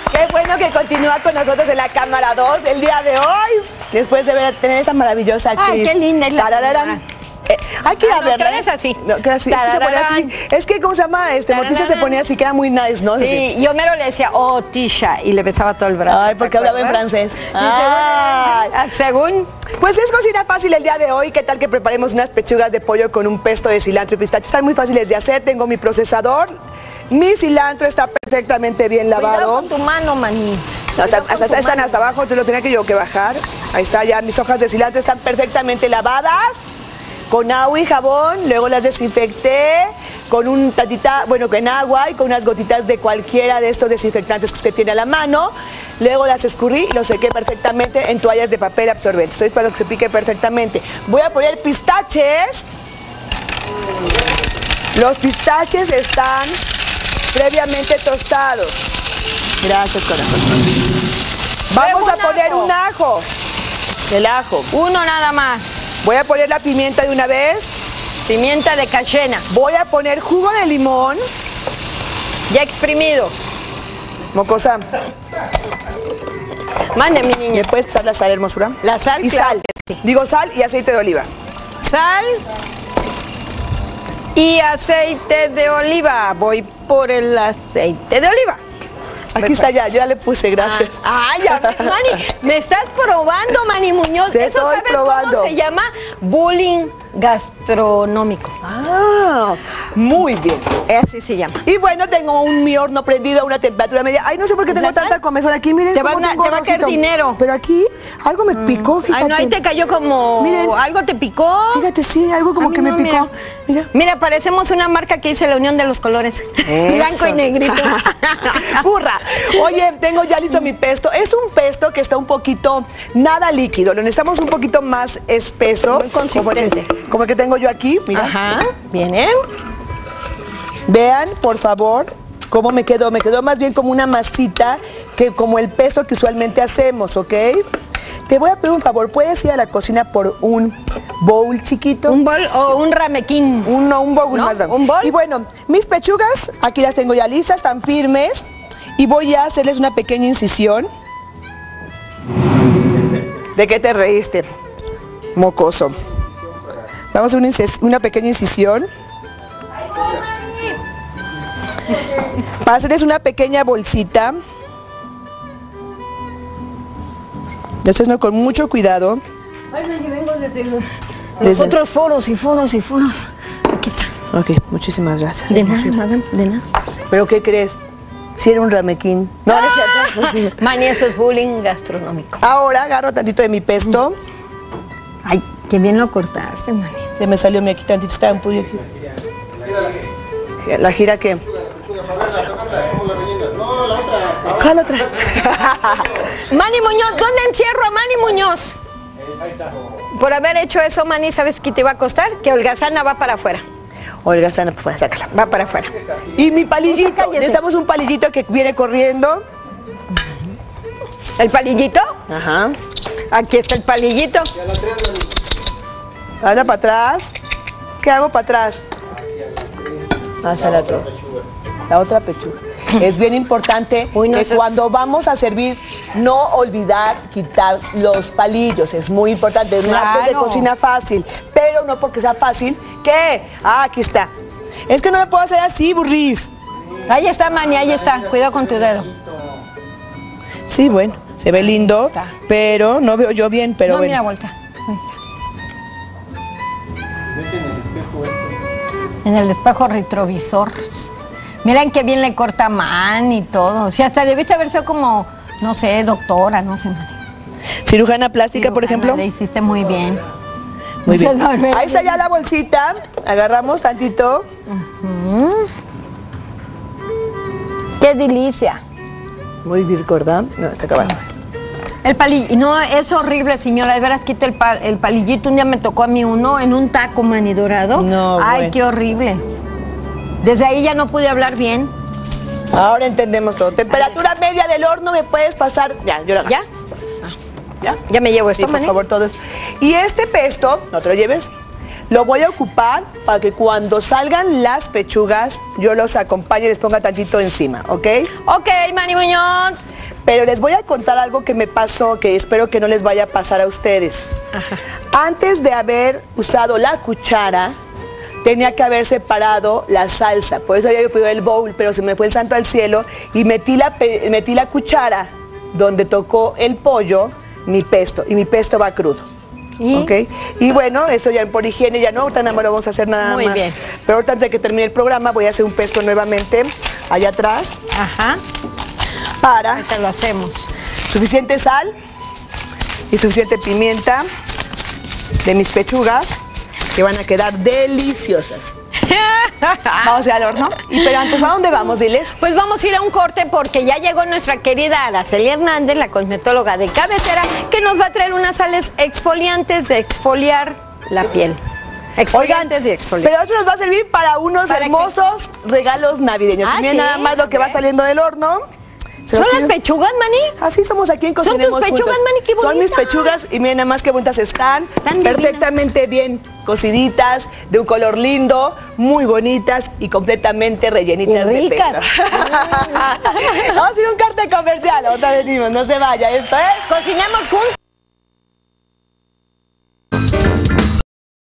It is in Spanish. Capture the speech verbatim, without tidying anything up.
Qué bueno que continúa con nosotros en la cámara dos el día de hoy, después de ver, tener esa maravillosa actriz. Ay, qué linda es la señora. Eh, hay que ir ah, a verla. No, es así. No, que así. Es que se pone así. Es que, ¿cómo se llama? Este, Morticia se ponía así, queda muy nice, ¿no? Sí, así. yo mero le decía, oh, Tisha, y le besaba todo el brazo. Ay, porque hablaba en francés. Ay. Según... Pues es cocina fácil el día de hoy. ¿Qué tal que preparemos unas pechugas de pollo con un pesto de cilantro y pistacho? Están muy fáciles de hacer. Tengo mi procesador. Mi cilantro está perfectamente bien lavado. Cuidado con tu mano, maní. No, hasta, hasta, hasta están hasta abajo, entonces lo tenía que yo que bajar. Ahí está, ya mis hojas de cilantro están perfectamente lavadas. Con agua y jabón, luego las desinfecté con un tantita, bueno, con agua y con unas gotitas de cualquiera de estos desinfectantes que usted tiene a la mano. Luego las escurrí y los sequé perfectamente en toallas de papel absorbente. Estoy esperando que se pique perfectamente. Voy a poner pistaches. Los pistaches están previamente tostados. Gracias, corazón. Vamos a poner un ajo. El ajo. Uno nada más. Voy a poner la pimienta de una vez. Pimienta de cayena. Voy a poner jugo de limón. Ya exprimido. Mocosa. Mande, mi niña. ¿Me puedes pasar la sal, hermosura? La sal, y claro sal. que sí. Digo sal y aceite de oliva. Sal y aceite de oliva. Voy por el aceite de oliva. Aquí está ya, yo ya le puse, gracias. Ah, ah, ya, Mani, me estás probando, Mani Muñoz. Te Eso estoy sabes probando. cómo se llama bullying gastronómico. Ah, muy bien. Así se llama. Y bueno, tengo un mi horno prendido a una temperatura media. Ay, no sé por qué tengo ¿La sal? tanta comezón aquí, miren. Te, cómo van a- tengo te va a caer rojito. dinero. Pero aquí algo me picó, fíjate. Ay, no, ahí te cayó como... Miren. ¿Algo te picó? Fíjate, sí, algo como A mí que me no, picó. Mira. Mira, parecemos una marca que dice la unión de los colores. Eso. Blanco y negrito. Burra. Oye, tengo ya listo mi pesto. Es un pesto que está un poquito, nada líquido. Lo necesitamos un poquito más espeso. Muy consistente. Como el que, como el que tengo yo aquí, mira. Ajá, viene. Vean, por favor, cómo me quedó. Me quedó más bien como una masita que como el pesto que usualmente hacemos, ¿ok? Te voy a pedir un favor. ¿Puedes ir a la cocina por un bowl chiquito? Un bol o un ramequín. Un, no, un bowl ¿No? más grande. ¿Un bowl? Y bueno, mis pechugas, aquí las tengo ya listas, están firmes. Y voy a hacerles una pequeña incisión. ¿De qué te reíste, mocoso? Vamos a hacer una, incis- una pequeña incisión. Para hacerles una pequeña bolsita. Entonces, no, con mucho cuidado. Ay, yo vengo desde los, Desde- los otros foros y foros y foros. Aquí está. Ok, muchísimas gracias. De nada, madame, de nada. ¿Pero qué crees? Si era un ramequín. No, no es cierto. Mani, eso es bullying gastronómico. Ahora agarro tantito de mi pesto. Ay, qué bien lo cortaste, Mani. Se me salió mi aquí tantito, estaba un puño aquí. ¿La gira qué? ¿Cuál otra? Mani Muñoz, ¿dónde encierro a Mani Muñoz? Por haber hecho eso, Mani, ¿sabes qué te va a costar? Que Holgazana va para afuera. Olga, sana, por fuera, sácala. Va para afuera. Y mi palillito, Cállese. necesitamos un palillito que viene corriendo. ¿El palillito? Ajá. Aquí está el palillito. Anda para atrás. ¿Qué hago para atrás? Hacia la otra. La otra pechuga. Es bien importante Uy, no, que eso es- cuando vamos a servir, no olvidar quitar los palillos. Es muy importante. Es un arte de Claro. cocina fácil. Pero no porque sea fácil. ¿Qué? Ah, aquí está. Es que no lo puedo hacer así, burris. Ahí está, Mani, ahí está. Cuidado con tu dedo. Sí, bueno, se ve lindo, Está. pero no veo yo bien, pero no, bueno. mira, vuelta. Ahí está. En el espejo retrovisor. Miren qué bien le corta Mani y todo. O sea, hasta debiste haber sido como, no sé, doctora, no sé, Mani. Cirujana plástica, por Cirujana, ejemplo. Le hiciste muy bien. Muy bien. Muchas gracias. Ahí está ya la bolsita. Agarramos tantito. Mm. Qué delicia. Muy bien, ¿verdad? No, está acabando. El palillito, no, es horrible, señora, de veras quita el, pa- el palillito. Un día me tocó a mí uno en un taco, Mani, dorado. No, Ay, bueno. qué horrible. Desde ahí ya no pude hablar bien. Ahora entendemos todo. Temperatura media del horno, ¿me puedes pasar? Ya, yo la agarro. ¿Ya? ¿Ya? Ya me llevo Sí, esto, por Mani. favor, todo eso. Y este pesto, no te lo lleves, lo voy a ocupar para que cuando salgan las pechugas, yo los acompañe y les ponga tantito encima, ¿ok? Ok, Mani Muñoz. Pero les voy a contar algo que me pasó, que espero que no les vaya a pasar a ustedes. Ajá. Antes de haber usado la cuchara, tenía que haber separado la salsa. Por eso había yo pedido el bowl, pero se me fue el santo al cielo y metí la, metí la cuchara donde tocó el pollo, mi pesto. Y mi pesto va crudo. ¿Y? ¿Okay? Y bueno, esto ya por higiene, ya no, ahorita nada más lo vamos a hacer nada Muy más. bien. Pero ahorita antes de que termine el programa voy a hacer un pesto nuevamente allá atrás. Ajá. Para. Ahorita lo hacemos. Suficiente sal y suficiente pimienta de mis pechugas, que van a quedar deliciosas. Vamos a ir al horno. Y pero antes, ¿a dónde vamos, diles? Pues vamos a ir a un corte porque ya llegó nuestra querida Araceli Hernández, la cosmetóloga de cabecera, que nos va a traer unas sales exfoliantes de exfoliar la piel. Exfoliantes Oigan, y exfoliantes. pero esto nos va a servir para unos ¿Para hermosos qué? regalos navideños. Ah, Miren ¿sí? nada más lo que va saliendo del horno. ¿Son las pechugas, Mani? Así somos aquí en Cocinemos ¿Son tus pechugas, Juntos. Mani? Qué bonitas. Son mis pechugas y miren nada más qué bonitas están. Tan perfectamente bien cociditas, de un color lindo, muy bonitas y completamente rellenitas y de pesto. Vamos a ir a un corte comercial, ahora venimos, no se vaya, esto es Cocinemos Juntos.